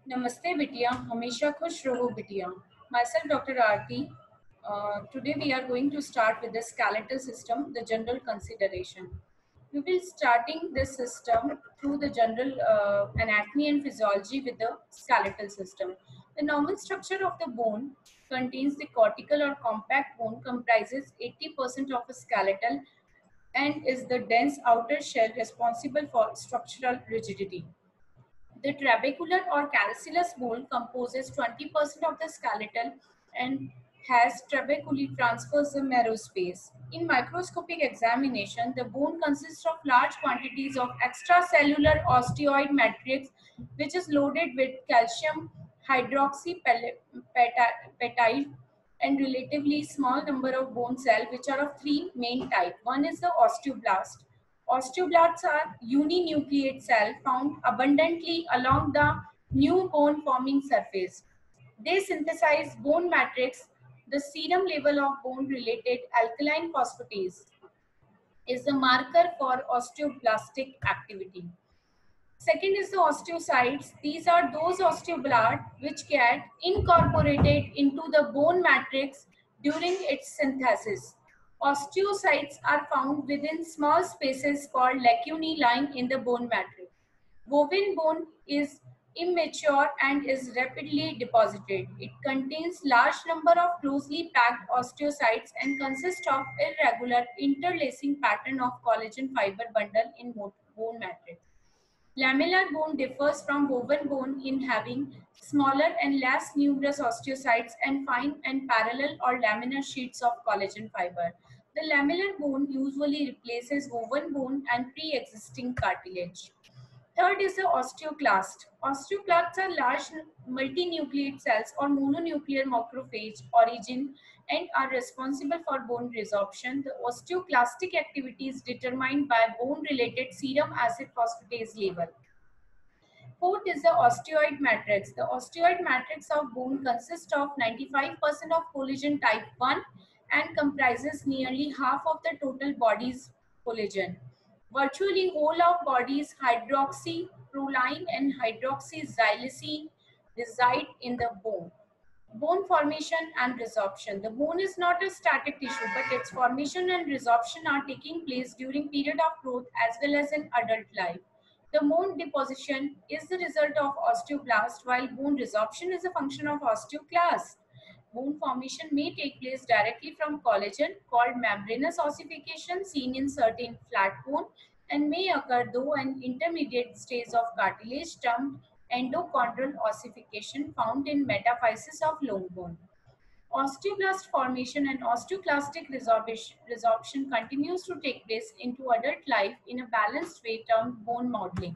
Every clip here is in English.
नमस्ते बिटिया हमेशा खुश रहो बिटिया myself Dr. Aarti. Today we are going to start with the skeletal system, the general consideration. We will starting this system through the general anatomy and physiology with the skeletal system. The normal structure of the bone contains the cortical or compact bone comprises 80% of a skeletal and is the dense outer shell responsible for structural rigidity. The trabecular or cancellous bone composes 20% of the skeletal and has trabeculae transverse marrow space. In microscopic examination, the bone consists of large quantities of extracellular osteoid matrix which is loaded with calcium hydroxypeptide and relatively small number of bone cells which are of three main types. One is the osteoblast. Osteoblasts are uninucleate cells found abundantly along the new bone forming surface. They synthesize bone matrix. The serum level of bone related alkaline phosphatase is the marker for osteoblastic activity. Second is the osteocytes. These are those osteoblasts which get incorporated into the bone matrix during its synthesis. Osteocytes are found within small spaces called lacunae lying in the bone matrix. Bovine bone is immature and is rapidly deposited. It contains large number of closely packed osteocytes and consists of irregular interlacing pattern of collagen fiber bundle in bone matrix. Lamellar bone differs from bovine bone in having smaller and less numerous osteocytes and fine and parallel or laminar sheets of collagen fiber. The lamellar bone usually replaces bovine bone and pre-existing cartilage. Third is the osteoclast. Osteoclasts are large multinucleate cells or mononuclear macrophage origin and are responsible for bone resorption. The osteoclastic activity is determined by bone-related serum acid phosphatase level. Fourth is the osteoid matrix. The osteoid matrix of bone consists of 95% of collagen type 1 and comprises nearly half of the total body's collagen. Virtually whole of body's hydroxyproline and hydroxyxylysine reside in the bone. Bone formation and resorption. The bone is not a static tissue, but its formation and resorption are taking place during period of growth as well as in adult life. The bone deposition is the result of osteoblast, while bone resorption is a function of osteoclast. Bone formation may take place directly from collagen, called membranous ossification, seen in certain flat bone, and may occur through an intermediate stage of cartilage termed endochondral ossification found in metaphysis of long bone. Osteoblast formation and osteoclastic resorption continues to take place into adult life in a balanced way termed bone modeling.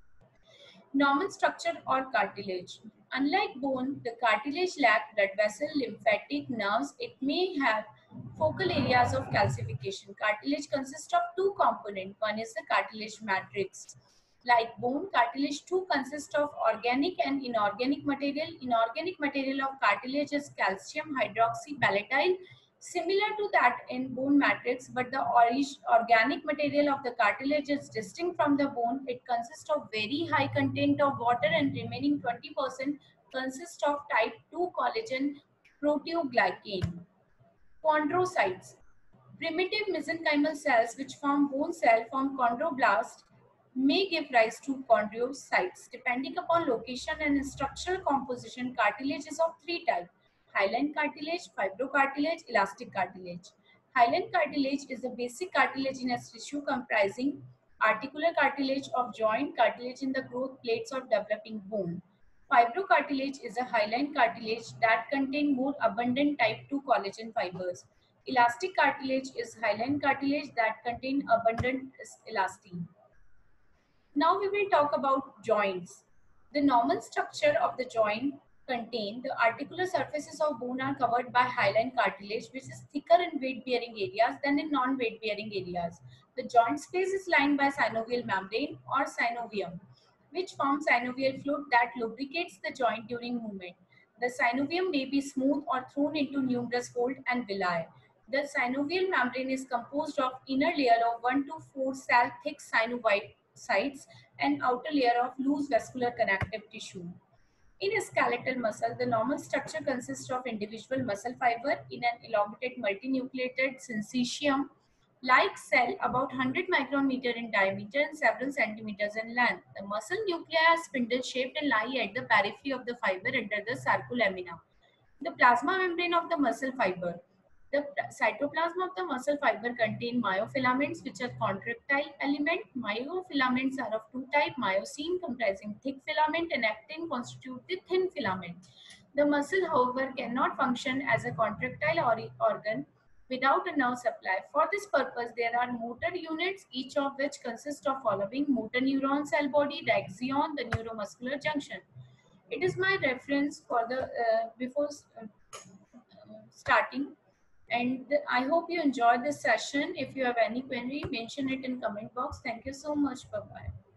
Normal structure or cartilage. Unlike bone, the cartilage lacks blood vessel, lymphatic nerves. It may have focal areas of calcification. Cartilage consists of two components. One is the cartilage matrix. Like bone, cartilage too consists of organic and inorganic material. Inorganic material of cartilage is calcium hydroxypallatine, similar to that in bone matrix, but the organic material of the cartilage is distinct from the bone. It consists of very high content of water and remaining 20% consists of type 2 collagen proteoglycan. Chondrocytes. Primitive mesenchymal cells which form bone cell from chondroblast may give rise to chondrocytes. Depending upon location and structural composition, cartilage is of three types: hyaline cartilage, fibrocartilage, elastic cartilage. Hyaline cartilage is the basic cartilaginous tissue comprising articular cartilage of joint, cartilage in the growth plates of developing bone. Fibrocartilage is a hyaline cartilage that contains more abundant type 2 collagen fibers. Elastic cartilage is hyaline cartilage that contain abundant elastin. Now we will talk about joints. The normal structure of the joint contain the articular surfaces of bone are covered by hyaline cartilage, which is thicker in weight-bearing areas than in non-weight-bearing areas. The joint space is lined by synovial membrane or synovium, which forms synovial fluid that lubricates the joint during movement. The synovium may be smooth or thrown into numerous folds and villi. The synovial membrane is composed of inner layer of 1 to 4 cell thick synovites and outer layer of loose vascular connective tissue. In a skeletal muscle, the normal structure consists of individual muscle fiber in an elongated multinucleated syncytium-like cell about 100 micrometer in diameter and several centimeters in length. The muscle nuclei are spindle-shaped and lie at the periphery of the fiber under the sarcolemma, the plasma membrane of the muscle fiber. The cytoplasm of the muscle fiber contain myofilaments, which are contractile element. Myofilaments are of two types: myosin comprising thick filament and actin constitute the thin filament. The muscle, however, cannot function as a contractile organ without a nerve supply. For this purpose, there are motor units, each of which consists of following: motor neuron cell body, the axon, the neuromuscular junction. It is my reference for the before starting, and I hope you enjoyed this session. If you have any query, mention it in comment box. Thank you so much. Bye bye.